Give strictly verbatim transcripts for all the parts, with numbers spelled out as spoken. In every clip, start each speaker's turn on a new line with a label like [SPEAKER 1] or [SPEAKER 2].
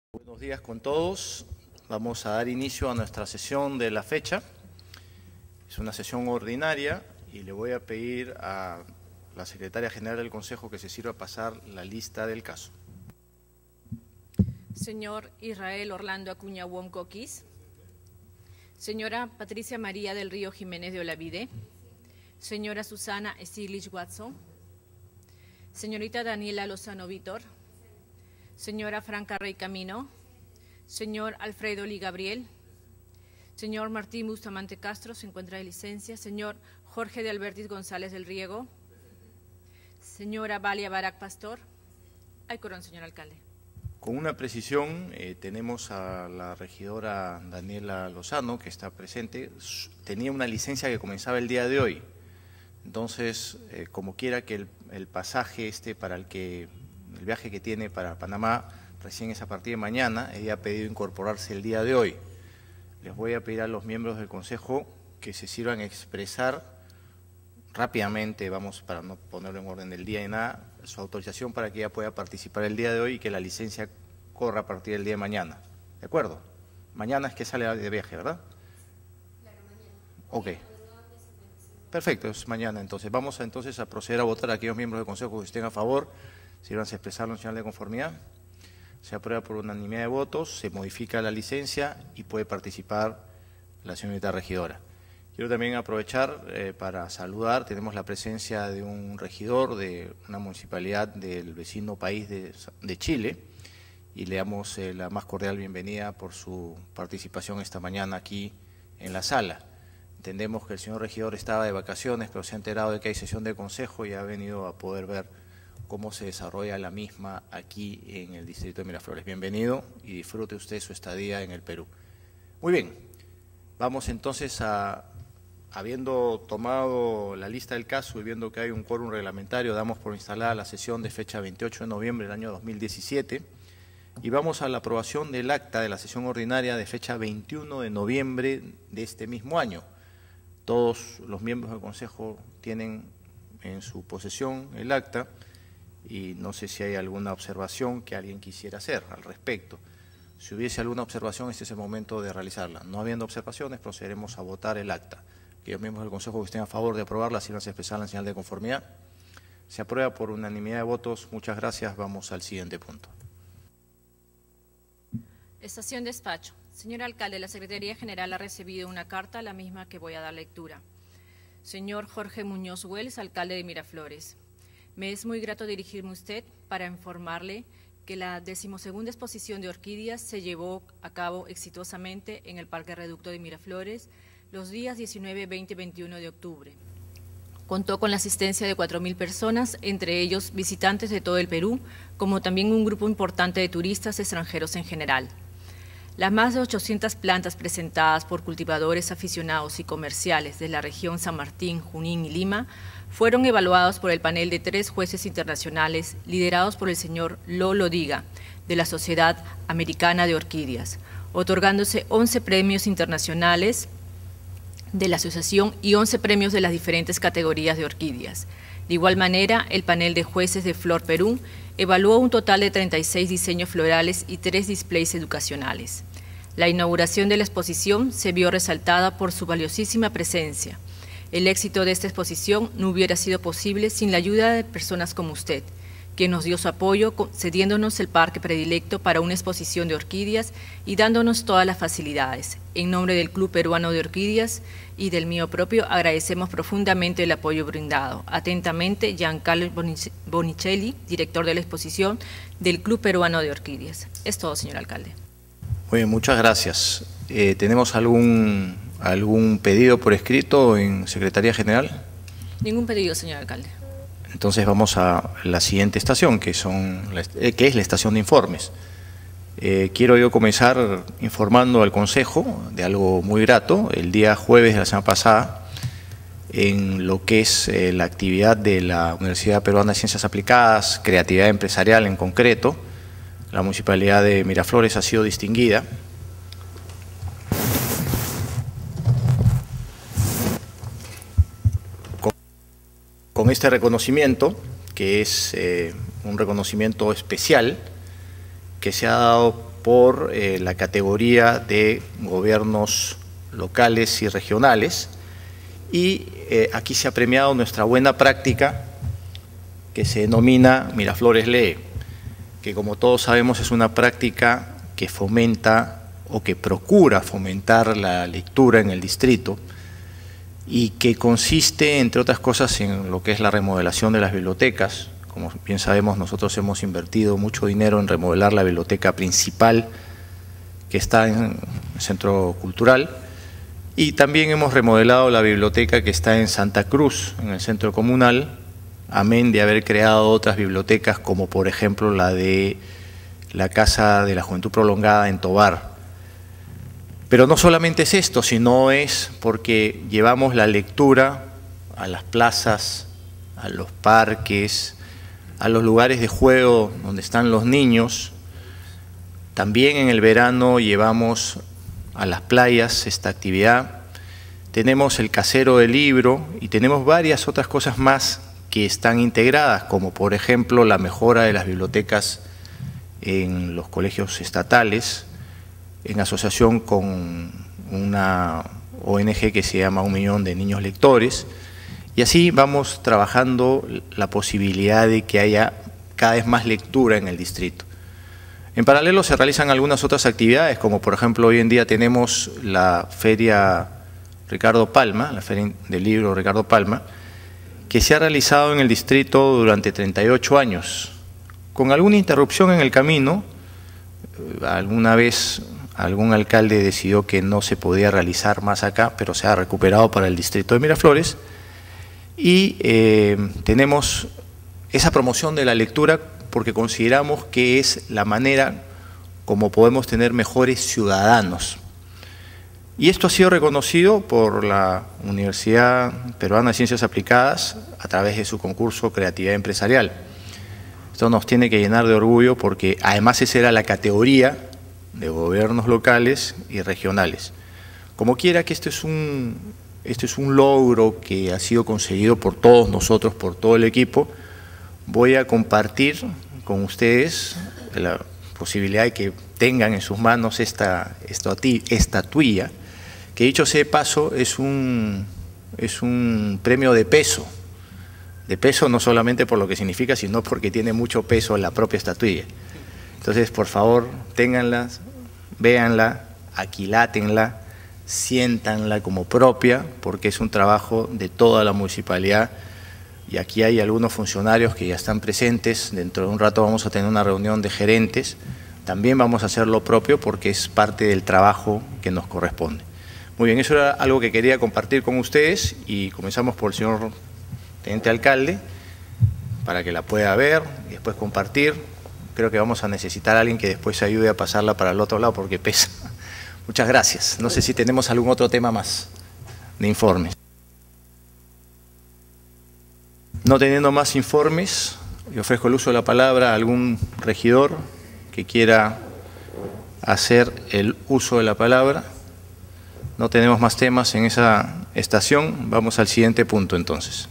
[SPEAKER 1] Buenos días con todos. Vamos a dar inicio a nuestra sesión de la fecha. Es una sesión ordinaria y le voy a pedir a la Secretaria General del Consejo que se sirva a pasar la lista del caso.
[SPEAKER 2] Señor Israel Orlando Acuña Wong Coquis. Señora Patricia María del Río Jiménez de Olavide. Señora Susana Stiglitz Watson. Señorita Daniela Lozano Vítor. Señora Franca Rey Camino. Señor Alfredo Lee Gabriel. Señor Martín Bustamante Castro, se encuentra de licencia. Señor Jorge de Albertis González del Riego. Señora Valia Barak Pastor. Hay quórum, señor alcalde.
[SPEAKER 1] Con una precisión, eh, tenemos a la regidora Daniela Lozano, que está presente. Tenía una licencia que comenzaba el día de hoy. Entonces, eh, como quiera que el, el pasaje este para el que, el viaje que tiene para Panamá, recién es a partir de mañana, ella ha pedido incorporarse el día de hoy. Les voy a pedir a los miembros del Consejo que se sirvan a expresar rápidamente, vamos, para no ponerlo en orden del día y nada, su autorización para que ella pueda participar el día de hoy y que la licencia corra a partir del día de mañana. ¿De acuerdo? Mañana es que sale de viaje, ¿verdad?
[SPEAKER 3] Claro, mañana.
[SPEAKER 1] Ok. Perfecto, es mañana. Entonces, vamos a, entonces a proceder a votar a aquellos miembros del Consejo que estén a favor, sírvanse a expresarlo en señal de conformidad. Se aprueba por unanimidad de votos, se modifica la licencia y puede participar la señorita regidora. Quiero también aprovechar eh, para saludar, tenemos la presencia de un regidor de una municipalidad del vecino país de, de Chile y le damos eh, la más cordial bienvenida por su participación esta mañana aquí en la sala. Entendemos que el señor regidor estaba de vacaciones, pero se ha enterado de que hay sesión de consejo y ha venido a poder ver cómo se desarrolla la misma aquí en el distrito de Miraflores. Bienvenido y disfrute usted su estadía en el Perú. Muy bien, vamos entonces a, habiendo tomado la lista del caso y viendo que hay un quórum reglamentario, damos por instalada la sesión de fecha veintiocho de noviembre del año dos mil diecisiete y vamos a la aprobación del acta de la sesión ordinaria de fecha veintiuno de noviembre de este mismo año. Todos los miembros del Consejo tienen en su posesión el acta y no sé si hay alguna observación que alguien quisiera hacer al respecto. Si hubiese alguna observación, este es el momento de realizarla. No habiendo observaciones, procederemos a votar el acta. Aquellos miembros del Consejo que estén a favor de aprobarla, sírvanse a expresar en señal de conformidad. Se aprueba por unanimidad de votos. Muchas gracias. Vamos al siguiente punto.
[SPEAKER 2] Estación despacho. Señor alcalde, la Secretaría General ha recibido una carta, la misma que voy a dar lectura. Señor Jorge Muñoz Wells, alcalde de Miraflores. Me es muy grato dirigirme a usted para informarle que la decimosegunda exposición de orquídeas se llevó a cabo exitosamente en el Parque Reducto de Miraflores los días diecinueve, veinte y veintiuno de octubre. Contó con la asistencia de cuatro mil personas, entre ellos visitantes de todo el Perú, como también un grupo importante de turistas extranjeros en general. Las más de ochocientas plantas presentadas por cultivadores aficionados y comerciales de la región San Martín, Junín y Lima fueron evaluados por el panel de tres jueces internacionales liderados por el señor Lolo Diga, de la Sociedad Americana de Orquídeas, otorgándose once premios internacionales de la asociación y once premios de las diferentes categorías de orquídeas. De igual manera, el panel de jueces de Flor Perú evaluó un total de treinta y seis diseños florales y tres displays educacionales. La inauguración de la exposición se vio resaltada por su valiosísima presencia. El éxito de esta exposición no hubiera sido posible sin la ayuda de personas como usted, quien nos dio su apoyo cediéndonos el parque predilecto para una exposición de orquídeas y dándonos todas las facilidades. En nombre del Club Peruano de Orquídeas y del mío propio, agradecemos profundamente el apoyo brindado. Atentamente, Giancarlo Bonicelli, director de la exposición del Club Peruano de Orquídeas. Es todo, señor alcalde.
[SPEAKER 1] Muy bien, muchas gracias. Eh, ¿Tenemos algún, algún pedido por escrito en Secretaría General?
[SPEAKER 2] Ningún pedido, señor alcalde.
[SPEAKER 1] Entonces vamos a la siguiente estación, que, son, que es la estación de informes. Eh, quiero yo comenzar informando al Consejo de algo muy grato. El día jueves de la semana pasada, en lo que es eh, la actividad de la Universidad Peruana de Ciencias Aplicadas, creatividad empresarial en concreto, la Municipalidad de Miraflores ha sido distinguida con, con este reconocimiento, que es eh, un reconocimiento especial que se ha dado por eh, la categoría de gobiernos locales y regionales, y eh, aquí se ha premiado nuestra buena práctica que se denomina Miraflores Lee, que como todos sabemos es una práctica que fomenta o que procura fomentar la lectura en el distrito y que consiste, entre otras cosas, en lo que es la remodelación de las bibliotecas. Como bien sabemos, nosotros hemos invertido mucho dinero en remodelar la biblioteca principal que está en el Centro Cultural, y también hemos remodelado la biblioteca que está en Santa Cruz, en el Centro Comunal, amén de haber creado otras bibliotecas como por ejemplo la de la Casa de la Juventud Prolongada en Tovar. Pero no solamente es esto, sino es porque llevamos la lectura a las plazas, a los parques, a los lugares de juego donde están los niños. También en el verano llevamos a las playas esta actividad. Tenemos el casero del libro y tenemos varias otras cosas más que están integradas, como por ejemplo la mejora de las bibliotecas en los colegios estatales, en asociación con una O N G que se llama Un Millón de Niños Lectores, y así vamos trabajando la posibilidad de que haya cada vez más lectura en el distrito. En paralelo se realizan algunas otras actividades, como por ejemplo hoy en día tenemos la Feria Ricardo Palma, la Feria del Libro Ricardo Palma, que se ha realizado en el distrito durante treinta y ocho años, con alguna interrupción en el camino. Alguna vez algún alcalde decidió que no se podía realizar más acá, pero se ha recuperado para el distrito de Miraflores, y eh, tenemos esa promoción de la lectura porque consideramos que es la manera como podemos tener mejores ciudadanos. Y esto ha sido reconocido por la Universidad Peruana de Ciencias Aplicadas a través de su concurso Creatividad Empresarial. Esto nos tiene que llenar de orgullo porque además esa era la categoría de gobiernos locales y regionales. Como quiera que esto es un, esto es un logro que ha sido conseguido por todos nosotros, por todo el equipo, voy a compartir con ustedes la posibilidad de que tengan en sus manos esta estatuilla, que dicho sea de paso es un, es un premio de peso, de peso no solamente por lo que significa, sino porque tiene mucho peso la propia estatuilla. Entonces, por favor, ténganla, véanla, aquilátenla, siéntanla como propia, porque es un trabajo de toda la municipalidad, y aquí hay algunos funcionarios que ya están presentes. Dentro de un rato vamos a tener una reunión de gerentes, también vamos a hacer lo propio porque es parte del trabajo que nos corresponde. Muy bien, eso era algo que quería compartir con ustedes, y comenzamos por el señor teniente alcalde, para que la pueda ver y después compartir. Creo que vamos a necesitar a alguien que después ayude a pasarla para el otro lado porque pesa. Muchas gracias. No sé si tenemos algún otro tema más de informes. No teniendo más informes, le ofrezco el uso de la palabra a algún regidor que quiera hacer el uso de la palabra. No tenemos más temas en esa estación. Vamos al siguiente punto entonces.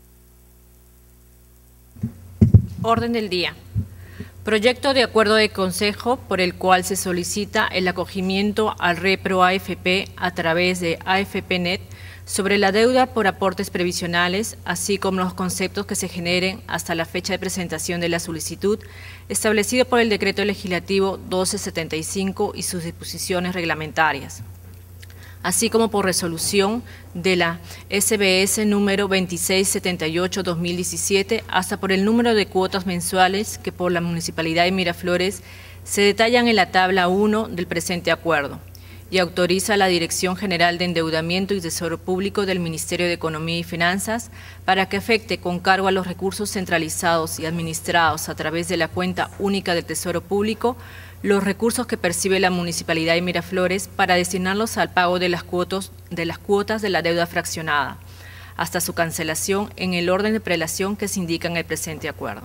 [SPEAKER 2] Orden del día. Proyecto de acuerdo de consejo por el cual se solicita el acogimiento al repro A F P a través de A F P Net sobre la deuda por aportes previsionales, así como los conceptos que se generen hasta la fecha de presentación de la solicitud, establecido por el Decreto Legislativo doce setenta y cinco y sus disposiciones reglamentarias, así como por resolución de la S B S número veintiséis setenta y ocho guión dos mil diecisiete, hasta por el número de cuotas mensuales que por la Municipalidad de Miraflores se detallan en la tabla uno del presente acuerdo, y autoriza a la Dirección General de Endeudamiento y Tesoro Público del Ministerio de Economía y Finanzas para que afecte con cargo a los recursos centralizados y administrados a través de la cuenta única del Tesoro Público los recursos que percibe la Municipalidad de Miraflores para destinarlos al pago de las cuotas de, las cuotas de la deuda fraccionada, hasta su cancelación en el orden de prelación que se indica en el presente acuerdo.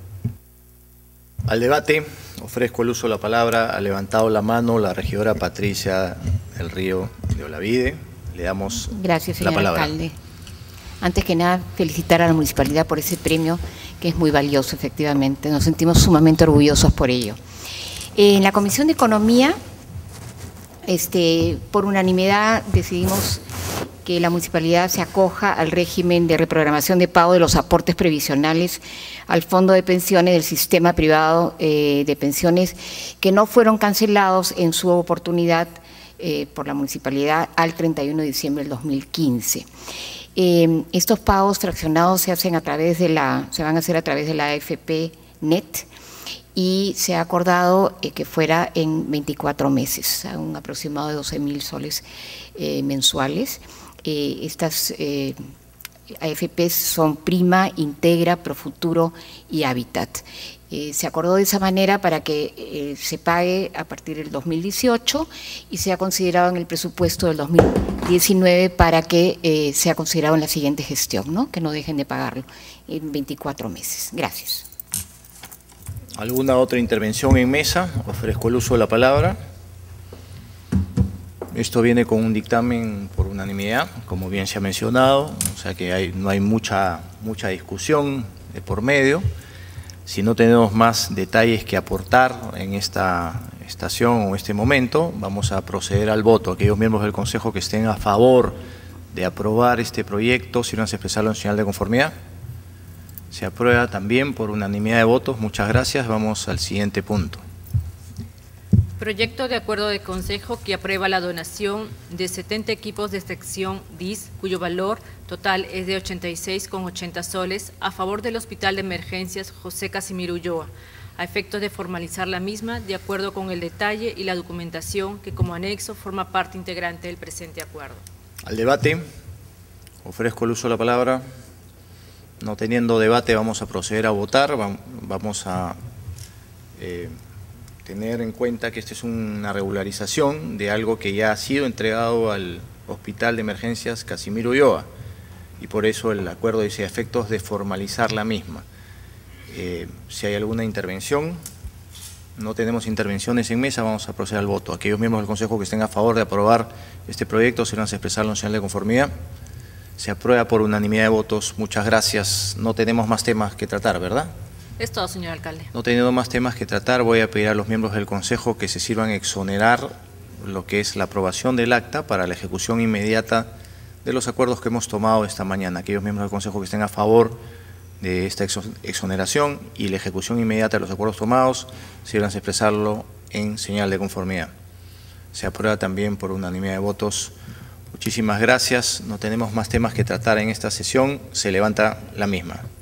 [SPEAKER 1] Al debate ofrezco el uso de la palabra. Ha levantado la mano la regidora Patricia del Río de Olavide. Le damos
[SPEAKER 4] Gracias, señor
[SPEAKER 1] la palabra.
[SPEAKER 4] alcalde. Antes que nada, felicitar a la municipalidad por ese premio, que es muy valioso, efectivamente. Nos sentimos sumamente orgullosos por ello. En la Comisión de Economía, este, por unanimidad decidimos que la municipalidad se acoja al régimen de reprogramación de pago de los aportes previsionales al Fondo de Pensiones del Sistema Privado eh, de Pensiones que no fueron cancelados en su oportunidad eh, por la municipalidad al treinta y uno de diciembre del dos mil quince. Eh, estos pagos fraccionados se hacen a través de la, se van a hacer a través de la A F P Net y se ha acordado eh, que fuera en veinticuatro meses, a un aproximado de doce mil soles eh, mensuales. Eh, estas eh, A F Ps son Prima, Integra, Profuturo y Hábitat. Eh, se acordó de esa manera para que eh, se pague a partir del dos mil dieciocho y sea considerado en el presupuesto del dos mil diecinueve para que eh, sea considerado en la siguiente gestión, ¿no? Que no dejen de pagarlo en veinticuatro meses. Gracias.
[SPEAKER 1] ¿Alguna otra intervención en mesa? Ofrezco el uso de la palabra. Esto viene con un dictamen por unanimidad, como bien se ha mencionado, o sea que hay, no hay mucha, mucha discusión de por medio. Si no tenemos más detalles que aportar en esta estación o este momento, vamos a proceder al voto. Aquellos miembros del Consejo que estén a favor de aprobar este proyecto, sírvanse a expresarlo en señal de conformidad. Se aprueba también por unanimidad de votos. Muchas gracias. Vamos al siguiente punto.
[SPEAKER 2] Proyecto de acuerdo de Consejo que aprueba la donación de setenta equipos de sección D I S, cuyo valor total es de ochenta y seis con ochenta soles, a favor del Hospital de Emergencias José Casimiro Ulloa, a efectos de formalizar la misma de acuerdo con el detalle y la documentación que como anexo forma parte integrante del presente acuerdo.
[SPEAKER 1] Al debate, ofrezco el uso de la palabra. No teniendo debate, vamos a proceder a votar. Vamos a eh, tener en cuenta que esta es una regularización de algo que ya ha sido entregado al Hospital de Emergencias Casimiro Ulloa y por eso el acuerdo dice a efectos de formalizar la misma. Eh, si hay alguna intervención, no tenemos intervenciones en mesa, vamos a proceder al voto. Aquellos miembros del Consejo que estén a favor de aprobar este proyecto, se van a expresarlo en señal de conformidad. Se aprueba por unanimidad de votos. Muchas gracias. No tenemos más temas que tratar, ¿verdad?
[SPEAKER 2] Es todo, señor alcalde.
[SPEAKER 1] No teniendo más temas que tratar, voy a pedir a los miembros del Consejo que se sirvan a exonerar lo que es la aprobación del acta para la ejecución inmediata de los acuerdos que hemos tomado esta mañana. Aquellos miembros del Consejo que estén a favor de esta exoneración y la ejecución inmediata de los acuerdos tomados, sírvanse a expresarlo en señal de conformidad. Se aprueba también por unanimidad de votos. Muchísimas gracias. No tenemos más temas que tratar en esta sesión. Se levanta la misma.